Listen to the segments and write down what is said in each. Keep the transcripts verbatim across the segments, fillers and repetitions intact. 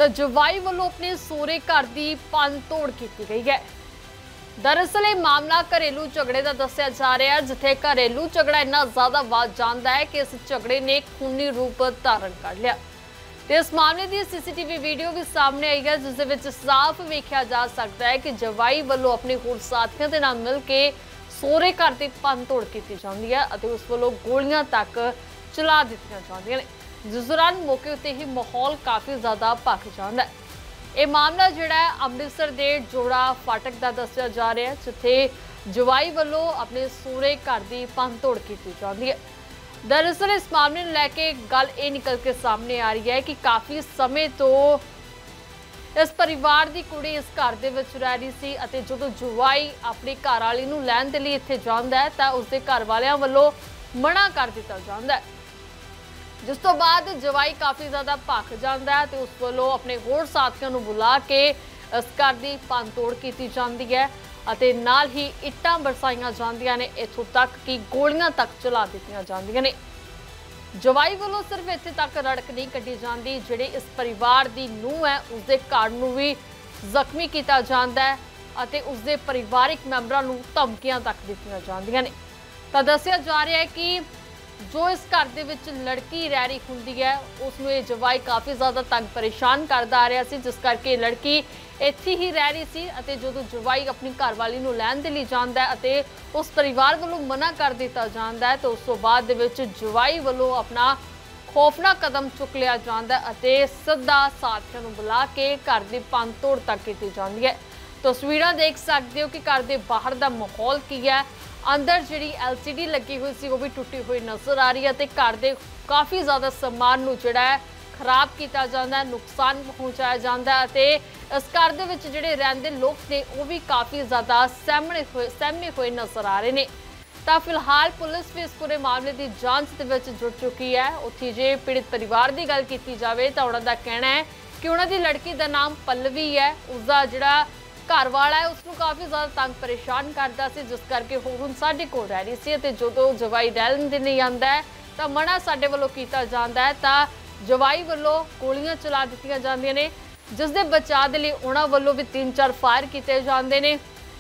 तो जवाई वालों अपने सोहरे घर की भंन तोड़ की गई है। दरअसल ये मामला घरेलू झगड़े का दसिया जा रहा है, जिथे घरेलू झगड़ा इन्ना ज्यादा वध जाता है कि इस झगड़े ने खूनी रूप धारण कर लिया। तो इस मामले की सीसीटीवी वीडियो भी सामने आई है, जिस विच साफ वेख्या जा सकता है कि जवाई वालों अपने होर साथियों के नाल मिल के सोहरे घर की भंन तोड़ की जाती है और उस वालों गोलियां तक चला दित्तियां जांदियां ने, जिस दौरान मौके उत्ते ही माहौल काफ़ी ज़्यादा भख जाता है। ये मामला जिहड़ा है अमृतसर के जोड़ा फाटक का दसिया जा रहा है, जिथे जवाई वालों अपने सोहरे घर की भंन तोड़ की जाती है। दरअसल इस मामले को लैके गल ये निकल के सामने आ रही है कि काफ़ी समय तो इस परिवार की कुड़ी इस घर दे विच रह रही सी अते जदों जवाई अपनी घरवाली नूं लैण दे लई इत्थे जांदा है तां उसदे घर वालियां वल्लों मना कर दिता जांदा है, जिस तो बाद जवाई काफ़ी ज़्यादा भख जाता है तो उस वालों अपने होर साथियों को बुला के इस घर की भंन तोड़ की जाती है और नाल ही इट्टां बरसाईयां जांदियां ने, इत्थों तक कि गोलियां तक चला दित्तियां जांदियां ने। जवाई वालों सिर्फ इत्थे तक रड़क नहीं कड्ढी जाती, जिहड़े इस परिवार की नूंह है उसके घर नूं भी जख्मी किया जाता है और उसके परिवारिक मैंबरां नूं धमकियां तक दित्तियां जांदियां ने। तो दसिया जा रहा है कि जो इस घर दे विच लड़की रह रही हुंदी है उसनूं ये जवाई काफ़ी ज़्यादा तंग परेशान करदा आ रहा सी, जिस करके लड़की इत्थे ही रह रही सी अते जदों जवाई अपनी घरवाली नूं लैण दे लई जांदा है अते उस परिवार वालों मना कर दिता जाता है, तो उस तो बाद दे विच जवाई वालों अपना खौफनाक कदम चुक लिया जाता है अते सीधा साथियों नूं बुला के घर की भंन तोड़ तक की जाती है। तस्वीरां देख सकते हो कि घर के बाहर का माहौल की है, अंदर जी एल सी डी लगी हुई सी वो भी टुटी हुई नज़र आ रही है तो घर के काफ़ी ज़्यादा समान नूं जिहड़ा है खराब किया जाता है, नुकसान पहुँचाया जाता है तो इस घर दे विच जिहड़े रहिंदे लोग ने वो भी काफ़ी ज़्यादा सहमने हुए सहमे हुए नज़र आ रहे हैं। तो फिलहाल पुलिस भी इस पूरे मामले की जांच दे विच जुट चुकी है। उत्थे जे पीड़ित परिवार की गल की जाए तो उन्हों का कहना है कि उन्होंने लड़की का नाम पल्लवी है, उसका जिहड़ा घर वाला है उसनूं काफ़ी ज़्यादा तंग परेशान करता सी, जिस करके वो हुण साडे कोल रह रही सी ते जदों जवाई रैण दे नहीं आंदा है तो मना साडे वल्लों कीता जांदा है तो जवाई वल्लों गोलियां चला दित्तियां जांदियां ने, जिस दे बचाव दे लई उन्हां वल्लों भी तीन चार फायर कीते जांदे ने।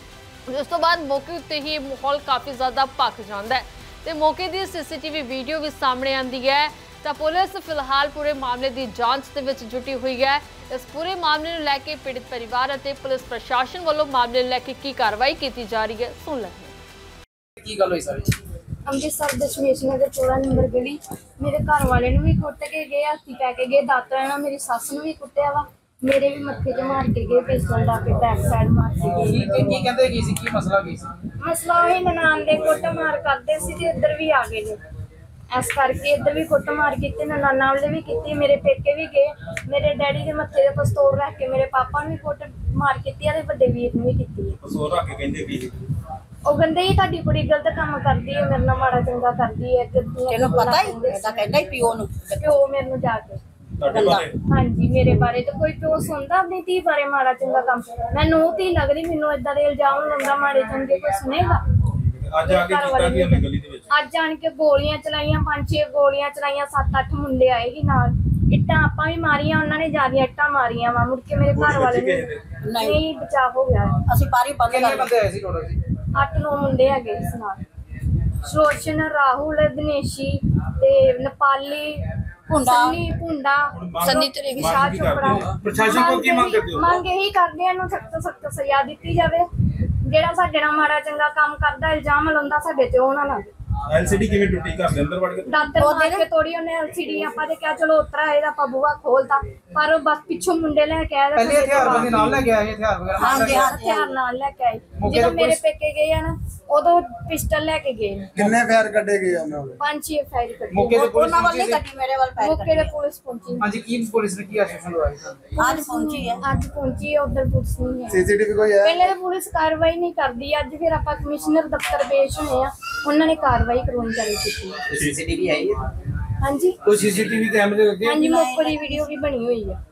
उस तो बाद मौके उत्ते ही माहौल काफ़ी ज़्यादा भख जाता है तो मौके की सीसीटीवी वीडियो भी सामने आती है। तो पुलिस फिलहाल पूरे मामले की जांच दे विच जुटी हुई है। इस पूरे मामले को लैके पीड़ित परिवार और पुलिस प्रशासन वालों मामले को लैके की कार्रवाई की जा रही है, सुन लेंगे। की गल होई सारी अमृतसर दशमेश नगर चौदह नंबर गली मेरे घर वाले नूं भी कुट के गए, हाथी पै के गए, दातरा नाल मेरी सस नूं भी कुटिया वा, मेरे भी मत्थे च मार के गए, पिस्टल ला के बैक साइड मार के गए। की की कहंदे की सी, की मसला की सी? मसला वही ननान दे कुट मार करदे सी ते इधर भी आ गए ने, इस करके इधर भी कुट मार की ननाना वाले भी की, मेरे पेके भी गए, मेरे डैडी के मत्थे ते पिस्तौल रख के मेरे पापा ने भी कुट मार की, वड्डे वीर ने भी की। पिस्तौल रख के कहंदे की ਉਹ ਕਹਿੰਦੇ ਹੀ ਤੁਹਾਡੀ ਕੁੜੀ ਗਲਤ ਕੰਮ ਕਰਦੀ ਹੈ, ਮੇਰੇ ਨਾਲ ਮਾੜਾ ਚੰਗਾ ਕਰਦੀ ਹੈ, ਤੈਨੂੰ ਪਤਾ ਹੀ ਇਹਦਾ ਕਹਿੰਦਾ ਹੀ ਪਿਓ ਨੂੰ ਪਿਓ ਮੈਨੂੰ ਜਾ ਕੇ ਤੁਹਾਡੇ ਬਾਰੇ ਹਾਂਜੀ ਮੇਰੇ ਬਾਰੇ ਤਾਂ ਕੋਈ ਪਿਓ ਸੁਣਦਾ ਆਪਣੀ ਧੀ ਬਾਰੇ ਮਾੜਾ ਚੰਗਾ ਕੰਮ, ਮੈਨੂੰ ਧੀ ਲੱਗਦੀ, ਮੈਨੂੰ ਇਦਾਂ ਦੇ ਇਲਜ਼ਾਮ ਲਾਉਂਦਾ ਮਾੜੇ ਚੰਗੇ, ਕੋਈ ਸੁਣੇਗਾ? ਅੱਜ ਆ ਕੇ ਕੀਤਾ ਕੀ ਉਹਨੇ ਗਲੀ ਦੇ ਵਿੱਚ? ਅੱਜ ਆਣ ਕੇ ਗੋਲੀਆਂ ਚਲਾਈਆਂ, ਪੰਜ ਛੇ ਗੋਲੀਆਂ ਚਲਾਈਆਂ, ਸੱਤ ਅੱਠ ਮੁੰਡੇ ਆਏ ਸੀ ਨਾਲ, ਇੱਟਾਂ ਆਪਾਂ ਵੀ ਮਾਰੀਆਂ, ਉਹਨਾਂ ਨੇ ਜ਼ਿਆਦਾ ਇੱਟਾਂ ਮਾਰੀਆਂ ਵਾ, ਮੁੜ ਕੇ ਮੇਰੇ ਘਰ ਵਾਲੇ ਨੂੰ ਨਹੀਂ ਬਚਾਅ ਹੋ ਗਿਆ। ਅਸੀਂ ਬਾਰੀ ਬੰਦ ਕਿੰਨੇ ਬੰਦੇ ਆਏ ਸੀ ਟੋਟਲ ਜੀ? ਅੱਠ ਨੌ ਮੁੰਡੇ ਹੈਗੇ ਇਸ ਨਾਲ, ਸ਼ੋਸ਼ਨ, ਰਾਹੁਲ, ਦਿਨੇਸ਼ੀ ਤੇ ਨੇਪਾਲੀ, ਸੰਨੀ ਭੁੰਡਾ, ਸੰਨੀ ਤੇ ਵਿਸ਼ਾਲ ਚੋਪੜਾ। ਪ੍ਰਸ਼ਾਸਨ ਕੋਲ ਕੀ ਮੰਗ ਕਰਦੇ ਹੋ? ਮੰਗ ਇਹੀ ਕਰਦੇ ਆ, ਇਹਨੂੰ ਸਖਤ ਸਖਤ ਸਜ਼ਾ ਦਿੱਤੀ ਜਾਵੇ, ਜਿਹੜਾ ਸਾਡੇ ਨਾਲ ਮਾੜਾ ਚੰਗਾ ਕੰਮ ਕਰਦਾ, ਇਲਜ਼ਾਮ ਲਾਉਂਦਾ ਸਾਡੇ ਤੇ ਉਹ ਨਾ ਲਾਵੇ। एल सी डी किवें टुटी घर दे अंदर वड़ के? दातर मार के तोड़ी ਉਹਨੇ एल सी डी, ਆਪਾਂ ਤੇ ਕਿਹਾ ਚਲੋ ਉਤਰਾ ਇਹਦਾ ਆਪਾਂ ਬੂਹਾ ਖੋਲਤਾ, ਪਰ ਉਹ ਬਸ ਪਿੱਛੋਂ ਮੁੰਡੇ ਲੈ ਕੇ ਆਇਆ। ਪਹਿਲੇ ਹਥਿਆਰ ਬੰਦੇ ਨਾਲ ਲੈ ਕੇ ਆਏ, ਹਥਿਆਰ ਵਗੈਰਾ ਨਾਲ ਲੈ ਕੇ ਆਏ? ਹਥਿਆਰ ਨਾਲ ਲੈ ਕੇ ਆਏ, ਜਦੋਂ ਮੇਰੇ ਪੇਕੇ ਗਏ ਆ ਨਾ ਉਦੋਂ ਪਿਸਟਲ ਲੈ ਕੇ ਗਏ। ਕਿੰਨੇ ਫਾਇਰ ਕੱਢੇ ਗਏ ਉਹਨਾਂ ਦੇ? ਪੰਜ ਛੇ ਫਾਇਰ ਕੱਢੇ। ਮੌਕੇ ਤੇ ਪੁਲਿਸ ਉਹਨਾਂ ਵੱਲੇ ਗੱਡੀ ਮੇਰੇ ਵੱਲ ਫਾਇਰ ਮੌਕੇ ਤੇ ਪੁਲਿਸ ਪਹੁੰਚੀ। ਹਾਂਜੀ, ਕੀ ਪੁਲਿਸ ਨੇ ਕੀ ਆਸ਼ਵਾਸਨ ਦਵਾਇਆ ਤੁਹਾਨੂੰ? ਅੱਜ ਪਹੁੰਚੀ ਹੈ, ਅੱਜ ਪਹੁੰਚੀ ਹੈ, ਉਧਰ ਪੁਲਿਸ ਨਹੀਂ ਹੈ। ਸੀਸੀਟੀਵੀ ਕੋਈ ਹੈ? ਪਹਿਲੇ ਤਾਂ ਪੁਲਿਸ ਕਾਰਵਾਈ ਨਹੀਂ ਕਰਦੀ, ਅੱਜ ਫਿਰ ਆਪਾਂ ਕਮਿਸ਼ਨਰ ਦਫ਼ਤਰ ਪੇਸ਼ ਹੋਏ ਆ, ਉਹਨਾਂ ਨੇ ਕਾਰਵਾਈ ਕਰਵਾਉਣੀ ਚਾਲੂ ਕੀਤੀ ਹੈ। ਸੀਸੀਟੀਵੀ ਆਈ ਹੈ? ਹਾਂਜੀ, ਕੋਈ ਸੀਸੀਟੀਵੀ ਕੈਮਰੇ ਲੱਗੇ? ਹਾਂਜੀ, ਮੌਕੇ ਦੀ ਵੀਡੀਓ ਵੀ ਬਣੀ ਹੋਈ ਹੈ।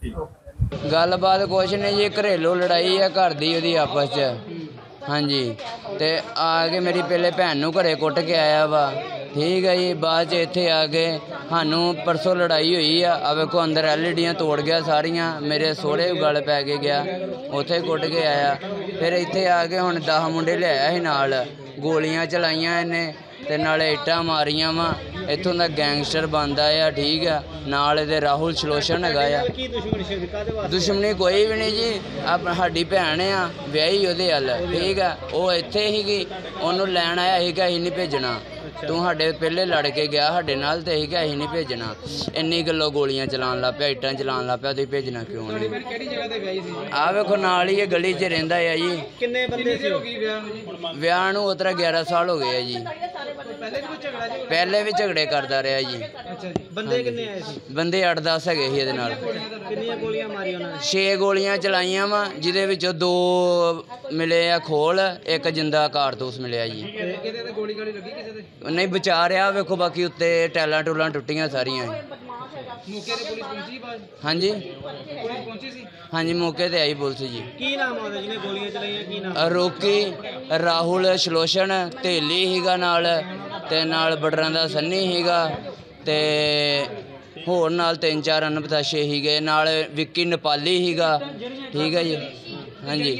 गलबात कुछ नहीं जी, घरेलू लड़ाई है घर दी ओदी आपस च। हाँ जी, तो आके मेरी पहले भैन नूं घरे कुट के आया वा, ਠੀਕ ਹੈ ਜੀ। ਬਾਅਦ 'ਚ ਇੱਥੇ ਆ ਕੇ ਸਾਨੂੰ ਪਰਸੋਂ ਲੜਾਈ ਹੋਈ ਆ ਆ ਵੇਖੋ ਅੰਦਰ ਐਲ ਈ ਡੀਆਂ ਤੋੜ ਗਿਆ ਸਾਰੀਆਂ, ਮੇਰੇ ਸਹੁਰੇ ਗਲ ਪੈ ਕੇ ਗਿਆ, ਉੱਥੇ ਕੁੱਟ ਕੇ ਆਇਆ। ਫਿਰ ਇੱਥੇ ਆ ਕੇ ਹੁਣ ਦਸ ਮੁੰਡੇ ਲਿਆਇਆ ਸੀ ਨਾਲ, ਗੋਲੀਆਂ ਚਲਾਈਆਂ ਇਹਨੇ ਤੇ ਨਾਲੇ ਇੱਟਾਂ ਮਾਰੀਆਂ ਵਾ। ਇੱਥੋਂ ਦਾ ਗੈਂਗਸਟਰ ਬਣਦਾ ਆ, ਠੀਕ ਆ। ਨਾਲ ਇਹਦੇ ਰਾਹੁਲ ਸ਼ਲੋਚਨ ਹੈਗਾ ਆ। ਦੁਸ਼ਮਣੀ ਕੋਈ ਵੀ ਨਹੀਂ ਜੀ, ਆਪ ਸਾਡੀ ਭੈਣ ਆ ਵਿਆਹੀ ਉਹਦੇ ਹੱਲ, ਠੀਕ ਆ। ਉਹ ਇੱਥੇ ਸੀਗੀ, ਉਹਨੂੰ ਲੈਣ ਆਇਆ ਸੀਗਾ, ਅਸੀਂ ਨਹੀਂ ਭੇਜਣਾ, ਤੂੰ ਸਾਡੇ ਪਹਿਲੇ ਲੜ ਕੇ ਗਿਆ ਸਾਡੇ ਨਾਲ ਤੇ ਅਸੀਂ ਕਿਹਾ ਅਸੀਂ ਨਹੀਂ ਭੇਜਣਾ। ਇੰਨੀ ਗੱਲੋਂ ਗੋਲੀਆਂ ਚਲਾਉਣ ਲੱਗ ਪਿਆ, ਇੱਟਾਂ ਚਲਾਉਣ ਲੱਗ ਪਿਆ, ਤੁਸੀਂ ਭੇਜਣਾ ਕਿਉਂ ਨਹੀਂ? ਕਿਹੜੀ ਜਗ੍ਹਾ ਤੇ ਵਿਆਹੀ ਸੀ? ਆਹ ਵੇਖੋ ਨਾਲ ਹੀ ਇਹ ਗਲੀ 'ਚ ਰਹਿੰਦਾ ਆ ਜੀ। ਕਿੰਨੇ ਬੰਦੇ ਸੀ? ਹੋ ਗਈ ਵਿਆਹ ਨੂੰ ਜੀ? ਵਿਆਹ ਨੂੰ ਉਤਰਾ ਗਿਆਰਾਂ ਸਾਲ ਹੋ ਗਏ ਆ ਜੀ। ਪਹਿਲੇ ਵੀ ਕੋਈ ਝਗੜਾ ਜੀ? ਪਹਿਲੇ ਵੀ ਝਗੜੇ ਕਰਦਾ ਰਿਹਾ ਜੀ। ਅੱਛਾ ਜੀ। ਬੰਦੇ ਕਿੰਨੇ ਆਏ ਸੀ? ਬੰਦੇ ਅੱਠ ਦਸ ਹੈਗੇ ਸੀ ਇਹਦੇ ਨਾਲ। ਕਿੰਨੀਆਂ ਗੋਲੀਆਂ ਮਾਰੀਆਂ ਉਹਨਾਂ ਨੇ? ਛੇ ਗੋਲੀਆਂ ਚਲਾਈਆਂ ਵਾ, ਜਿਹਦੇ ਵਿੱਚੋਂ ਦੋ ਮਿਲੇ ਆ ਖੋਲ, ਇੱਕ ਜਿੰਦਾ ਕਾਰਤੂਸ ਮਿਲਿਆ ਜੀ। ਕਿਤੇ ਤੇ ਗੋਲੀ ਗਾਲੀ ਲੱਗੀ ਕਿਸੇ ਤੇ? ਨਹੀਂ ਬਚਾ ਰਿਹਾ ਵੇਖੋ, ਬਾਕੀ ਉੱਤੇ ਟੈਲਾਂ ਟੂਲਾਂ ਟੁੱਟੀਆਂ ਸਾਰੀਆਂ। ਮੌਕੇ ਤੇ ਪੁਲਿਸ ਪਹੁੰਚੀ ਬਾਅਦ? ਹਾਂਜੀ ਪੁਲਿਸ ਪਹੁੰਚੀ ਸੀ? ਹਾਂਜੀ ਮੌਕੇ ਤੇ ਆਈ ਪੁਲਿਸ ਜੀ। ਕੀ ਨਾਮ ਆਉਂਦਾ ਜਿਹਨੇ ਗੋਲੀਆਂ ਚਲਾਈਆਂ? ਕੀ ਨਾਮ? ਰੋਕੀ, ਰਾਹੁਲ ਸ਼ਲੋਚਨ, ਧੇਲੀ ਹੀਗਾ ਨਾਲ, ਤੇ ਨਾਲ ਬਟਰਾਂ ਦਾ ਸੰਨੀ ਹੀਗਾ, ਤੇ ਹੋਰ ਨਾਲ ਤਿੰਨ ਚਾਰ ਅਨਪਤਾਸ਼ੇ ਹੀਗੇ, ਨਾਲ ਵਿੱਕੀ ਨੇਪਾਲੀ ਹੀਗਾ, ਠੀਕ ਹੈ ਜੀ। ਹਾਂਜੀ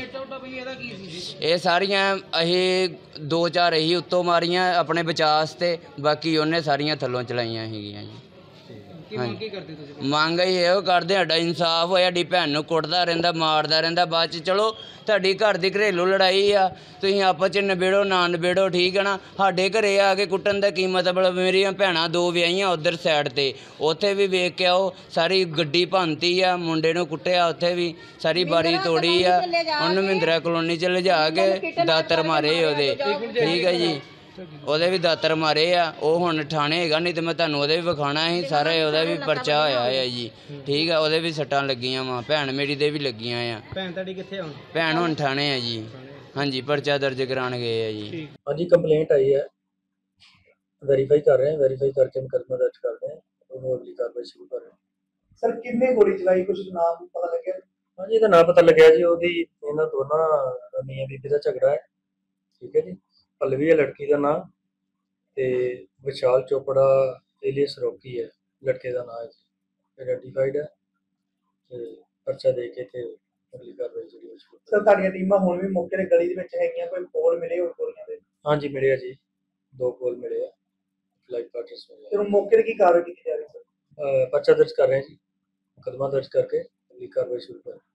ਇਹ ਸਾਰੀਆਂ ਅਸੀਂ ਦੋ ਚਾਰ ਅਸੀਂ ਉੱਤੋਂ ਮਾਰੀਆਂ ਆਪਣੇ ਬਚਾਅ ਵਾਸਤੇ, ਬਾਕੀ ਉਹਨੇ ਸਾਰੀਆਂ ਥੱਲੋਂ ਚਲਾਈਆਂ ਸੀਗੀਆਂ ਜੀ। ਕੀ ਕਰਦੇ ਤੁਸੀਂ? ਮੰਗ ਹੀ ਇਹੋ ਕਰਦੇ ਸਾਡਾ ਇਨਸਾਫ ਹੋਇਆ। ਸਾਡੀ ਭੈਣ ਨੂੰ ਕੁੱਟਦਾ ਰਹਿੰਦਾ, ਮਾਰਦਾ ਰਹਿੰਦਾ, ਬਾਅਦ 'ਚ ਚਲੋ ਤੁਹਾਡੀ ਘਰ ਦੀ ਘਰੇਲੂ ਲੜਾਈ ਆ, ਤੁਸੀਂ ਆਪਸ 'ਚ ਨਿਬੇੜੋ ਨਾ ਨਿਬੇੜੋ, ਠੀਕ ਹੈ ਨਾ। ਸਾਡੇ ਘਰੇ ਆ ਕੇ ਕੁੱਟਣ ਦਾ ਕੀ ਮਤਲਬ? ਮੇਰੀਆਂ ਭੈਣਾਂ ਦੋ ਵਿਆਹੀਆਂ ਉੱਧਰ ਸਾਈਡ 'ਤੇ, ਉੱਥੇ ਵੀ ਵੇਖ ਕੇ ਆਓ, ਸਾਰੀ ਗੱਡੀ ਭੰਨਤੀ ਆ, ਮੁੰਡੇ ਨੂੰ ਕੁੱਟਿਆ, ਉੱਥੇ ਵੀ ਸਾਰੀ ਬਾਰੀ ਤੋੜੀ ਆ। ਉਹਨੂੰ ਮਹਿੰਦਰਾ ਕਲੋਨੀ 'ਚ ਲਿਜਾ ਕੇ ਦਾਤਰ ਮਾਰੇ ਉਹਦੇ, ਠੀਕ ਹੈ ਜੀ। ਉਹਦੇ ਵੀ ਦਾਤਰ ਮਾਰੇ ਆ। ਉਹ ਹੁਣ ਠਾਣੇ ਹੈਗਾ, ਨਹੀਂ ਤੇ ਮੈਂ ਤੁਹਾਨੂੰ ਉਹਦੇ ਵੀ ਵਿਖਾਣਾ ਸੀ ਸਾਰਾ। ਉਹਦਾ ਵੀ ਪਰਚਾ ਹੋਇਆ ਹੈ ਜੀ, ਠੀਕ ਆ। ਉਹਦੇ ਵੀ ਸੱਟਾਂ ਲੱਗੀਆਂ ਵਾ, ਭੈਣ ਮੇਰੀ ਦੇ ਵੀ ਲੱਗੀਆਂ ਆ। ਭੈਣ ਤੁਹਾਡੀ ਕਿੱਥੇ ਹੁਣ? ਭੈਣ ਹੁਣ ਠਾਣੇ ਆ ਜੀ। ਹਾਂਜੀ ਪਰਚਾ ਦਰਜ ਕਰਾਉਣ ਗਏ ਆ ਜੀ। ਹਾਂਜੀ ਕੰਪਲੇਂਟ आई है, वेरीफाई कर रहे हैं, वेरीफाई करके मुकदमा दर्ज कर रहे हैं और अगली कार्रवाई शुरू कर रहे हैं। सर किन्ने गोली चलाई, कुछ नाम पता लग गया? हाँ जी, ਇਹਦਾ ਨਾਂ ਪਤਾ ਲੱਗਿਆ ਜੀ। ਉਹਦੀ ਇਹਨਾਂ ਦੋਨਾਂ ਮੀਆਂ ਬੀਬੀ ਦਾ ਝਗੜਾ ਹੈ, ਠੀਕ ਹੈ ਜੀ। ਪਲਵੀ ਹੈ ਲੜਕੀ ਦਾ ਨਾਂ, ਤੇ ਵਿਸ਼ਾਲ ਚੋਪੜਾ ਏਲੀਅਸ ਰੋਕੀ ਹੈ ਲੜਕੇ ਦਾ ਨਾਂ ਹੈ ਜੀ। ਆਈਡੈਂਟੀਫਾਈਡ ਹੈ ਤੇ ਪਰਚਾ ਦੇ ਕੇ ਤੇ ਅਗਲੀ ਕਾਰਵਾਈ ਜਿਹੜੀ ਉਹ ਸ਼ੁਰੂ। ਸਰ ਤੁਹਾਡੀਆਂ ਟੀਮਾਂ ਹੁਣ ਵੀ ਮੌਕੇ ਤੇ ਗਲੀ ਦੇ ਵਿੱਚ ਹੈਗੀਆਂ, ਕੋਈ ਕੋਲ ਮਿਲੇ ਹੋਰ ਗੋਲੀਆਂ ਦੇ? ਹਾਂਜੀ ਮਿਲਿਆ ਜੀ, ਦੋ ਕੋਲ ਮਿਲੇ ਆ, ਲਾਈਵ ਪਾਰਟਸ ਮਿਲੇ। ਫਿਰ ਮੌਕੇ ਤੇ ਕੀ ਕਾਰਵਾਈ ਕੀਤੀ ਜਾ ਰਹੀ ਸਰ? ਪਰਚਾ ਦਰਜ ਕਰ ਰਹੇ हैं जी, मुकदमा दर्ज करके अगली कार्रवाई शुरू करें।